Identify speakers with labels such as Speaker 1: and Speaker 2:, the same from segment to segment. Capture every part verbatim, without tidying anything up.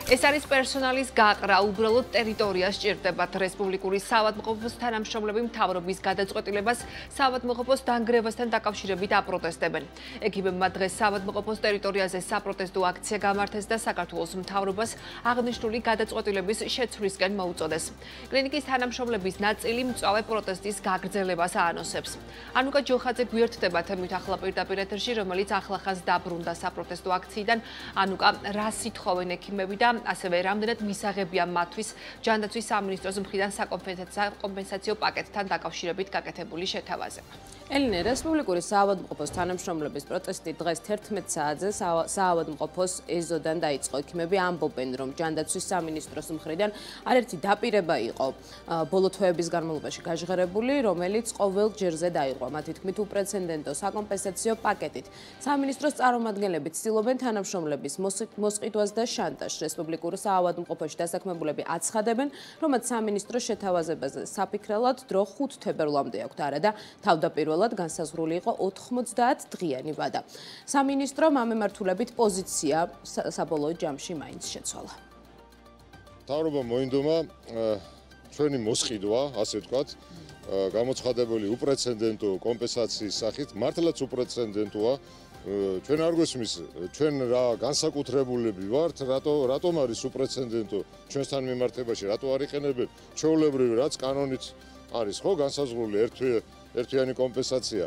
Speaker 1: ეს არის პერსონალის გაყრა, უბრალოდ ტერიტორიას სჭირდებათ. რესპუბლიკური საავადმყოფოს თანამშრომლები მთავრობის გადაწყვეტილებას საავადმყოფოს დანგრევასთან დაკავშირებით აპროტესტებენ. ეკიპებმა დღეს საავადმყოფოს ტერიტორიაზე საპროტესტო აქცია გამართეს და საქართველოს მთავრობას აღნიშნული გადაწყვეტილების შეცვლისკენ მოუწოდეს. კლინიკის თანამშრომლების ნაწილი მწვავე პროტესტის გაგრძელებას აანონსებს. ანუკა ჯოხაძე გვერდდება თემით ახლა პირდაპირ ეთერში, რომელიც ახლახანს დაბრუნდა საპროტესტო აქციიდან. ანუკა, რა სითხოვენ ექიმები და ასევე რამდენად მისაღებია მათთვის ჯანდაცვის სამინისტროს მხრიდან საკომპენსაციო პაკეტთან დაკავშირებით გაკეთებული შეთავაზება.
Speaker 2: ელინე, რესპუბლიკური საავადმყოფოს თანამშრომლების პროტესტი დღეს თერთმეტ საათზე საავადმყოფოს ეზოდან დაიწყო. ექიმები ამბობენ, რომ ჯანდაცვის სამინისტროს მხრიდან არაერთი დაპირება იყო ბოლო თვეების განმავლობაში გაჟღერებული, რომელიც ყოველ ჯერზე დაირღვა. მათი თქმით, უპრეცედენტო საკომპენსაციო პაკეტით. სამინისტროს წარმომადგენლები ცდილობენ თანამშრომლების მოსყიდვას და შანტაჟს. რესპუბლიკურ საავადმყოფოში დასაქმებულები აცხადებენ, რომ მათ სამინისტროს შეთავაზებაზე საფიქრებლად დრო ხუთ თებერვლამდე აქვთ, არა და თავდაპირველად განსაზღვრული იყო ოთხმოცდაათ დღიანი ვადა. სამინისტრომ ამ მიმართულებით პოზიცია საბოლოო ჯამში მაინც შეცვალა.
Speaker 3: მთავრობა მოინდომა ჩვენი მოსყიდვა, ასე ვთქვათ, გამოცხადებული უპრეცედენტო კომპენსაციის სახით, მართლაც უპრეცედენტოა. ჩვენ არ გვესმის, ჩვენ რა განსაკუთრებულები ვართ, რატო რატომ არის უპრეცედენტო ჩვენთან მიმართებაში, რატო არ იყენებენ ჩვეულებრივი, რაც კანონით არის, ხო, განსაზღვრული ერთთვიანი კომპენსაცია.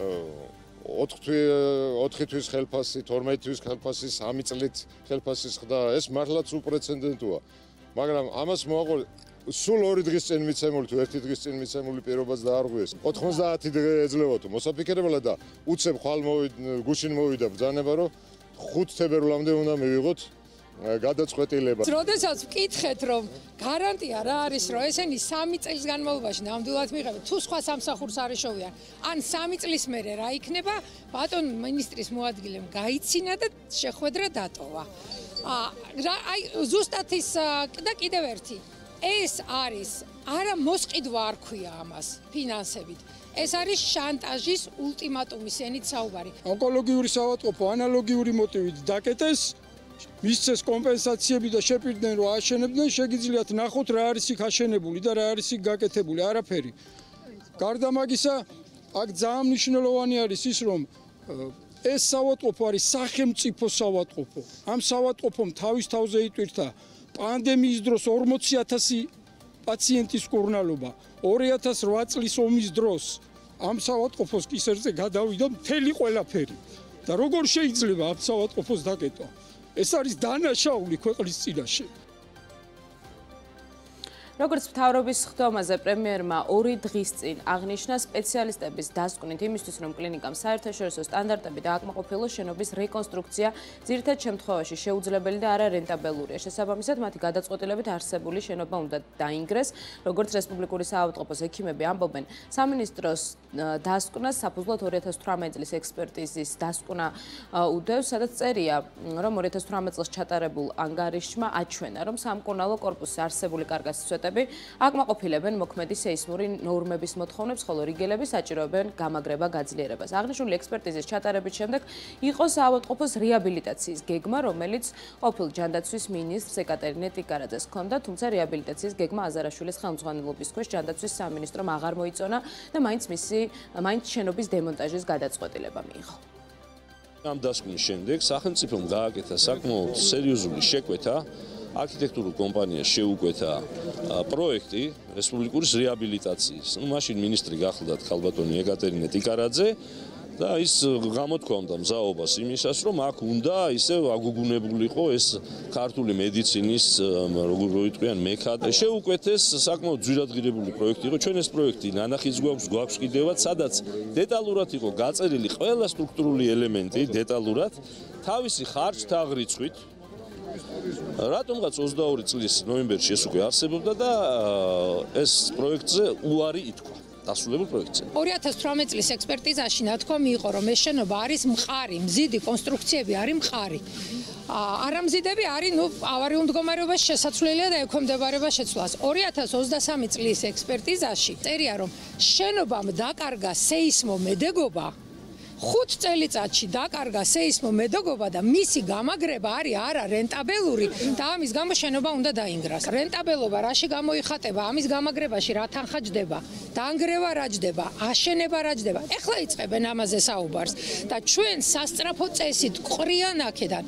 Speaker 3: ოთხი თვის ხელფასი, თორმეტი თვის ხელფასი, სამი წლით ხელფასის ხდა, ეს მართლაც უპრეცედენტოა. მაგრამ ამას მოაყოლ სულ ორი დღის წინ მიცემული თუ ერთი დღის წინ მიცემული პირობაც დაარღვიეს. ოთხმოცდაათი დღე ეძლევა თუ მოსაფიქრებლად და უცებ ხვალ გუშინ მოვიდა ბრძანება, რომ ხუთ თებერვლამდე უნდა მივიღოთ გადაწყვეტილება.
Speaker 4: როდესაც ვკითხეთ, რომ გარანტია რა არის, რომ ესენი სამი წლის განმავლობაში ნამდვილად მიიღებენ, თუ სხვა სამსახურს არ ეშოვიან, ან სამი წლის მერე რა იქნება, ბატონ მინისტრის მოადგილემ გაიცინა და შეხვედრა დატოვა. აი ზუსტად ის და კიდევ ერთი ეს არის არა მოსყიდვა არ ქვია ამას ფინანსებით. ეს არის შანტაჟის ულტიმატუმის ენით საუბარი.
Speaker 5: ონკოლოგიური საავადმყოფო ანალოგიური მოტივით დაკეტეს, მისცეს კომპენსაციები და შეპირდნენ რომ აშენებდნენ, შეგიძლიათ ნახოთ რა არის იქ აშენებული და რა არის იქ გაკეთებული, არაფერი. გარდა მაგისა, აქ ძალიან მნიშვნელოვანი არის ის, რომ ეს საავადმყოფო არის სახელმწიფო საავადმყოფო. ამ საავადმყოფომ თავის თავზე იტვირთა პანდემიის დროს ორმოცი ათასი პაციენტის კურნალობა, ორი ათას რვა წლის ომის დროს ამ საავადმყოფოს კისერზე გადავიდა მთელი ყველაფერი. და როგორ შეიძლება ამ საავადმყოფოს დაკეტვა? ეს არის დანაშაული ქვეყნის წინაშე.
Speaker 2: როგორც მთავრობის ხდომაზე პრემიერმა ორი დღის წინ აღნიშნა სპეციალისტების დასკვნით იმისთვის, რომ კლინიკამ საერთაშორისო სტანდარტები და აკმაყოფილოს შენობის რეკონსტრუქცია ძირითად შემთხვევაში შეუძლებელი და არა რენტაბელურია. შესაბამისად, მათი გადაწყვეტილებით არსებული შენობა უნდა დაინგრეს. როგორც რესპუბლიკური საავადმყოფოს ექიმები ამბობენ, სამინისტროს დასკვნას საფუძვლად ორი ათას თვრამეტი წლის ექსპერტიზის დასკვნა უდევს, სადაც წერია, რომ ორი ათას თვრამეტი წელს ჩატარებულ ანგარიშმა აჩვენა, რომ სამკურნალო კორპუსზე არსებული კარკასის აკმაყოფილებენ მოქმედი სეისმური ნორმების მოთხოვნებს, ხოლო რიგელები საჭიროებენ გამაგრება გაძლიერებას. აღნიშნული ექსპერტიზის ჩატარების შემდეგ იყო საავადმყოფოს რეაბილიტაციის გეგმა, რომელიც ყოფილ ჯანდაცვის მინისტრს ეკატერინე ტიკარაძეს ჰქონდა, თუმცა რეაბილიტაციის გეგმა აზარაშვილის ხელმძღვანელობის ქვეშ ჯანდაცვის სამინისტრომ აღარ მოიწონა და მაინც მისი მაინც შენობის დემონტაჟის გადაწყვეტილება მიიღო.
Speaker 6: ამ დასკვნის შემდეგ სახელმწიფომ გააკეთა საკმაოდ სერიოზული შეკვეთა არქიტექტურულ კომპანიას შეუკვეთა პროექტი რესპუბლიკური რეაბილიტაციის. ნუ მაშინ მინისტრი გახლდათ ხალბატონი ეკატერინე ტიკარაძე და ის გამოთქვამდა მზაობას იმისას, რომ აქ უნდა ისევ აგუგუნებულიყო ეს ქართული მედიცინის როგორ ვიტყვიან მექად. შეუკვეთეს საკმაოდ ძვირადღირებული პროექტი იყო. ჩვენ ეს პროექტი ნანახიც გვაქვს, გვაქვს კიდევაც, სადაც დეტალურად იყო გაწერილი ყველა სტრუქტურული ელემენტი დეტალურად, თავისი ხარჯ-თაღრიცხვით. რატომღაც ოცდაორი წლის ნოემბერში ეს უკვე არსებობდა და ეს პროექტზე უარი ითქვა. დასრულებულ პროექტზე.
Speaker 4: ორი ათას თვრამეტი წლის ექსპერტიზაში ნათქვამი იყო, რომ ეს შენობა არის მყარი, მზიდი კონსტრუქციები არის მყარი. არამზიდები არის, ნუ ავარიულ მდგომარეობაში შესაძლებელია და ექვემდებარება შეცვლას. ორი ათას ოცდასამი წლის ექსპერტიზაში წერია, რომ შენობამ დაკარგა სეისმომედეგობა ხუთ წელიწადში დაკარგა სეისმო მედეგობა და მისი გამაგრება არის არა რენტაბელური და ამის გამო შენობა უნდა დაინგრას. რენტაბელობა რაში გამოიხატება? ამის გამაგრებაში რა თანხა ჯდება? დაანგრევა რა ჯდება? აშენება რა ჯდება? ეხლა იწყებენ ამაზე საუბარს და ჩვენ სასწრაფო წესით ყრიან აქედან.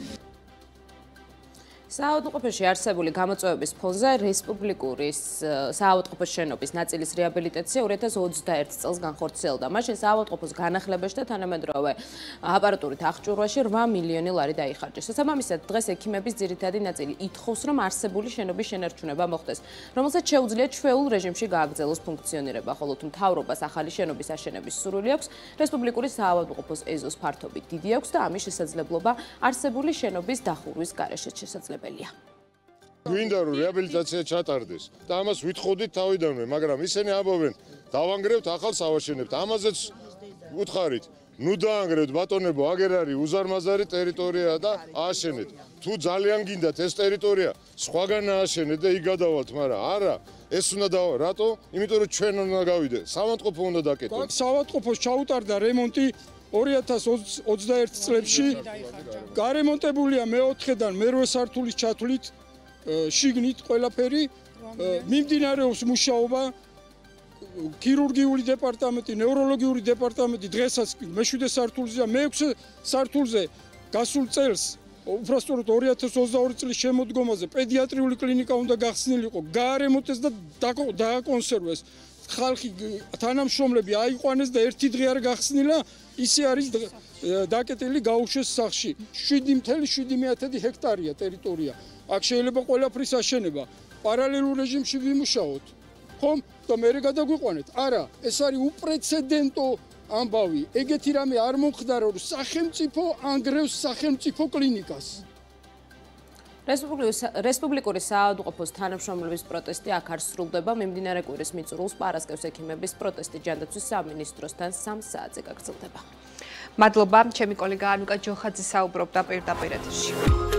Speaker 2: საავადმყოფოში არსებული გამოწვევების ფონზე რესპუბლიკური საავადმყოფოს შენობის ნაწილის რეაბილიტაცია ორი ათას ოცდაერთ წელს განხორციელდა. მაშინ საავადმყოფოს განახლებაში და თანამედროვე აპარატურით აღჭურვაში რვა მილიონი ლარი დაიხარჯეს. შესაბამისად, დღეს ექიმების ძირითადი ნაწილი ითხოვს, რომ არსებული შენობის შენარჩუნება მოხდეს, რომელსაც შეუძლია ჩვეულ რეჟიმში გააგრძელოს ფუნქციონირება, ხოლო თუ მთავრობას ახალი შენობის აშენების სურვილი აქვს, რესპუბლიკური საავადმყოფოს ეზოს ფართობით დიდი აქვს და ამის შესაძლებლობა არსებული შენობის დახურვის გარეშეც შესაძლებელია.
Speaker 3: გვინდა რომ რეაბილიტაცია ჩატარდეს და ამას ვითხოვდით თავიდანვე, მაგრამ ისინი ამბობენ დავანგრევთ, ახალ ავაშენებთ. ამაზეც უთხარით, ნუ დაანგრევთ ბატონებო, აგერ არის უზარმაზარი ტერიტორია და ააშენეთ. თუ ძალიან გინდათ ეს ტერიტორია, სხვაგან ააშენეთ და იქ გადავალთ, მაგრამ არა, ეს უნდა დავა. რატო? იმიტომ რომ ჩვენ უნდა გავიდეთ. საავადმყოფო უნდა დაკეტოს.
Speaker 5: საავადმყოფოს ჩაუტარდა რემონტი ორი ათას ოცდაერთ წლებში. გარემონტებულია მეოთხედან მერვე სართულის ჩათვლით, შიგნით ყველაფერი. მიმდინარეობს მუშაობა. ქირურგიული დეპარტამენტი, ნევროლოგიური დეპარტამენტი დღესაც მეშვიდე სართულზეა, მეექვსე სართულზე გასულ წელს უბრალოდ ორი ათას ოცდაორი წლის შემოდგომაზე პედიატრიული კლინიკა უნდა გახსნილიყო, გაარემონტეს და დააკონსერვეს. ხალხი თანამშრომლები აიყვანეს და ერთი დღე არ გახსნილა, ისე არის დაკეტილი გაუშვეს სახლში. შვიდი ათეული შვიდი ჰექტარია ტერიტორია. აქ შეიძლება ყველაფრის აშენება. პარალელურ რეჟიმში ვიმუშაოთ. ხომ? და მე გადაგვიყვანეთ. არა, ეს არის უპრეცედენტო ამბავი. ეგეთი რამე არ მომხდარა, რომ სახელმწიფო ანგრევს სახელმწიფო კლინიკას.
Speaker 2: რესპუბლიკური საავადმყოფოს თანამშრომლების პროტესტი აქ არ სრულდება. მიმდინარე კვირის მიწურულს პარასკევს ექიმების პროტესტი ჯანდაცვის სამინისტროსთან სამ საათზე გაგრძელდება.
Speaker 1: მადლობა, ჩემი კოლეგა ანუკა ჯოხაძე საუბრობდა პირდაპირ ეთერში.